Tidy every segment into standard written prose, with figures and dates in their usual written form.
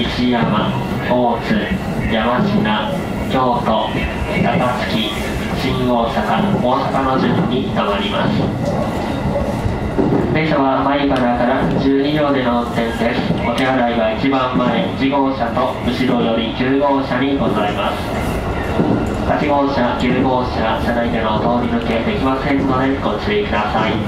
石山、大津、山科、京都、高槻、新大阪、大阪の順に停まります。電車は米原から12両での運転です。お手洗いは一番前1号車と後ろより9号車にございます。8号車、9号車、車内での通り抜けできませんのでご注意ください。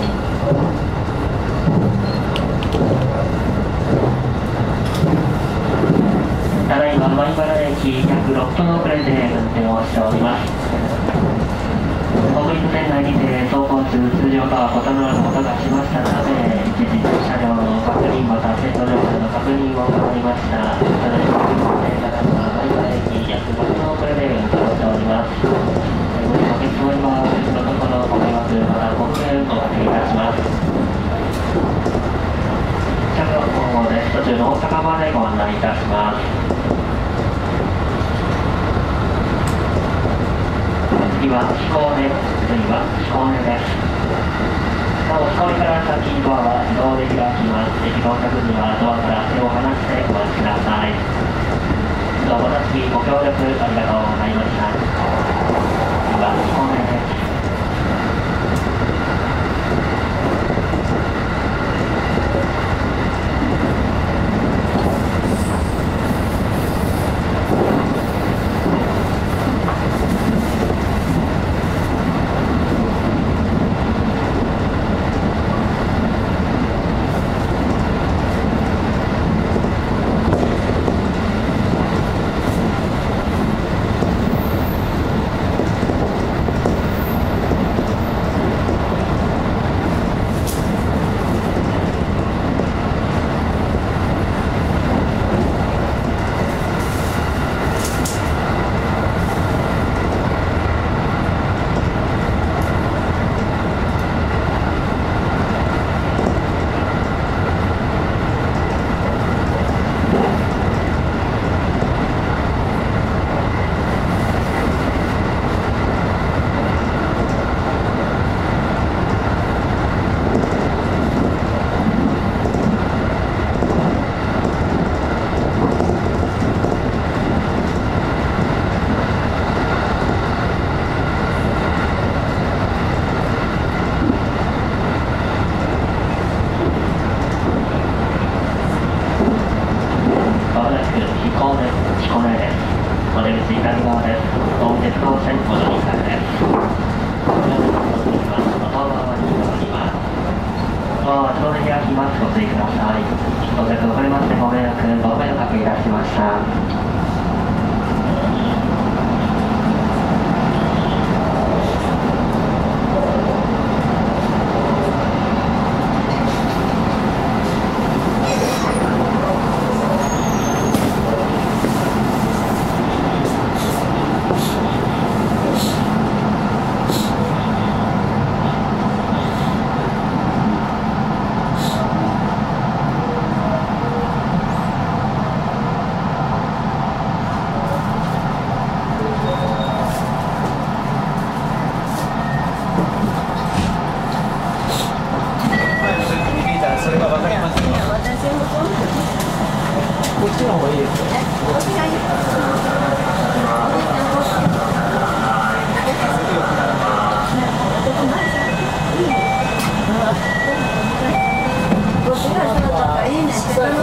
ただいま米原駅約6分遅れで運転をしております。国立線内にて走行中通常とは異なることがしましたため、一時車両の確認また線路状況の確認を行いました。ただいまただいま米原駅約6分遅れで運転をしております。ご利用客様はそのところご迷惑またご不便おかけいたします。車両の方です。途中の大阪までご案内いたします。次は彦根です。なお、彦根から先ドアは自動で開きます。駅到着時はドアから手を離してお待ちください。どうもお立ちご協力ありがとうございました。次は彦根です。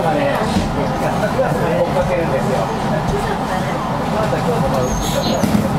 追っかけるんですよ。まだ今日も